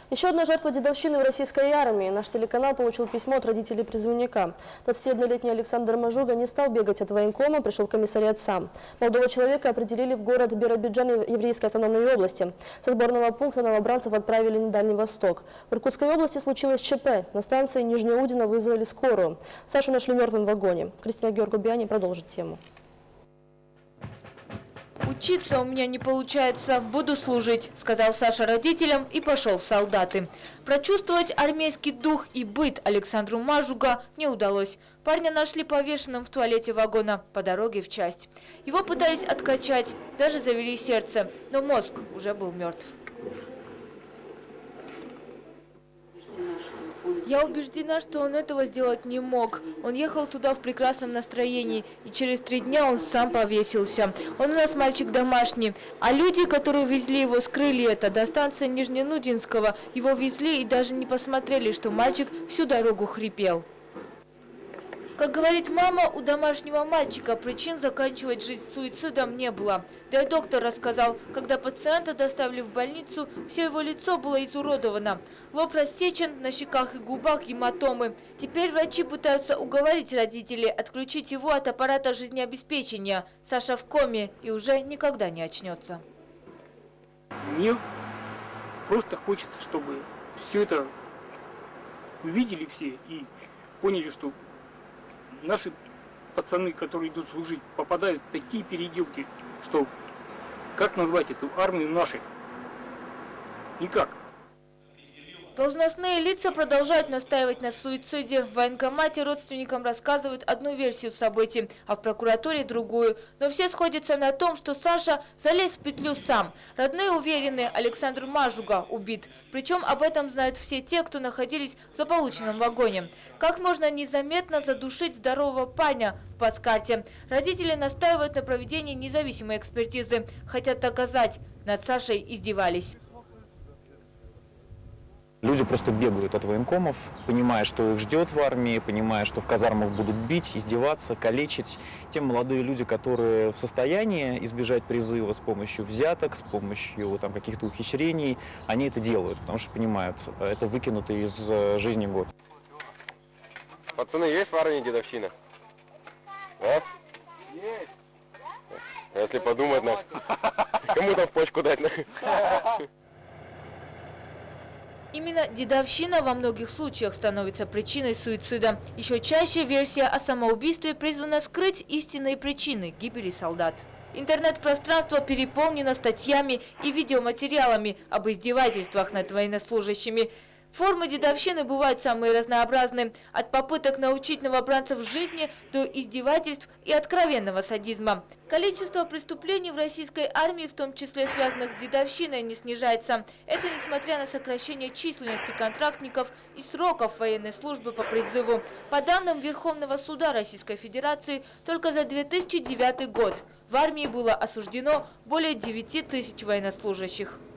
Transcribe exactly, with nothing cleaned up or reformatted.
Еще одна жертва дедовщины в российской армии. Наш телеканал получил письмо от родителей призывника. двадцатиоднолетний Александр Мажуга не стал бегать от военкома, пришел в комиссариат сам. Молодого человека определили в город Биробиджан еврейской автономной области. Со сборного пункта новобранцев отправили на Дальний Восток. В Иркутской области случилось ЧП. На станции Нижнеудино вызвали скорую. Сашу нашли мертвым в вагоне. Кристина Георгубиани продолжит тему. «Учиться у меня не получается, буду служить», – сказал Саша родителям и пошел в солдаты. Прочувствовать армейский дух и быт Александру Мажуга не удалось. Парня нашли повешенным в туалете вагона по дороге в часть. Его пытались откачать, даже завели сердце, но мозг уже был мертв. Я убеждена, что он этого сделать не мог. Он ехал туда в прекрасном настроении, и через три дня он сам повесился. Он у нас мальчик домашний. А люди, которые везли его, скрыли это. До станции Нижненудинского его везли и даже не посмотрели, что мальчик всю дорогу хрипел. Как говорит мама, у домашнего мальчика причин заканчивать жизнь суицидом не было. Да и доктор рассказал, когда пациента доставили в больницу, все его лицо было изуродовано. Лоб рассечен, на щеках и губах гематомы. Теперь врачи пытаются уговорить родителей отключить его от аппарата жизнеобеспечения. Саша в коме и уже никогда не очнется. Мне просто хочется, чтобы все это увидели все и поняли, что наши пацаны, которые идут служить, попадают в такие переделки, что как назвать эту армию нашей? Никак. Должностные лица продолжают настаивать на суициде. В военкомате родственникам рассказывают одну версию событий, а в прокуратуре другую. Но все сходятся на том, что Саша залез в петлю сам. Родные уверены, Александр Мажуга убит. Причем об этом знают все те, кто находились в заполученном вагоне. Как можно незаметно задушить здорового парня в плацкарте? Родители настаивают на проведении независимой экспертизы. Хотят доказать, над Сашей издевались. Люди просто бегают от военкомов, понимая, что их ждет в армии, понимая, что в казармах будут бить, издеваться, калечить. Те молодые люди, которые в состоянии избежать призыва с помощью взяток, с помощью там, каких-то ухищрений, они это делают, потому что понимают, это выкинуто из жизни год. Пацаны, есть в армии дедовщина? А? Есть. А если подумать, на... кому там почку дать? Именно дедовщина во многих случаях становится причиной суицида. Еще чаще версия о самоубийстве призвана скрыть истинные причины гибели солдат. Интернет-пространство переполнено статьями и видеоматериалами об издевательствах над военнослужащими. Формы дедовщины бывают самые разнообразные, от попыток научить новобранцев жизни до издевательств и откровенного садизма. Количество преступлений в российской армии, в том числе связанных с дедовщиной, не снижается. Это несмотря на сокращение численности контрактников и сроков военной службы по призыву. По данным Верховного суда Российской Федерации, только за две тысячи девятый год в армии было осуждено более девяти тысяч военнослужащих.